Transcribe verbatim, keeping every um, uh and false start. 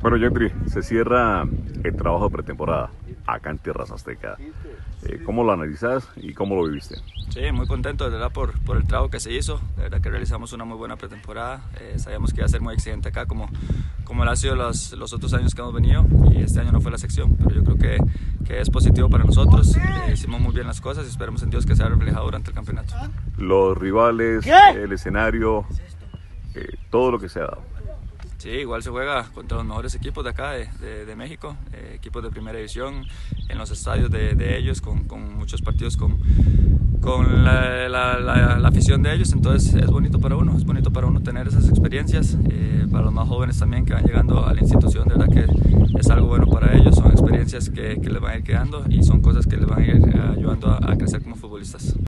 Bueno, Gentry, se cierra el trabajo de pretemporada acá en Tierras Azteca. Eh, ¿Cómo lo analizas y cómo lo viviste? Sí, muy contento de verdad por, por el trabajo que se hizo. De verdad que realizamos una muy buena pretemporada. Eh, sabíamos que iba a ser muy exigente acá como, como lo ha sido los, los otros años que hemos venido, y este año no fue la sección, pero yo creo que, que es positivo para nosotros. Eh, hicimos muy bien las cosas y esperemos en Dios que sea reflejado durante el campeonato. Los rivales, el escenario, eh, todo lo que se ha dado. Sí, igual se juega contra los mejores equipos de acá, de, de, de México, eh, equipos de primera división, en los estadios de, de ellos, con, con muchos partidos con, con la, la, la, la afición de ellos. Entonces es bonito para uno, es bonito para uno tener esas experiencias, eh, para los más jóvenes también que van llegando a la institución, de verdad que es algo bueno para ellos, son experiencias que, que les van a ir quedando y son cosas que les van a ir ayudando a, a crecer como futbolistas.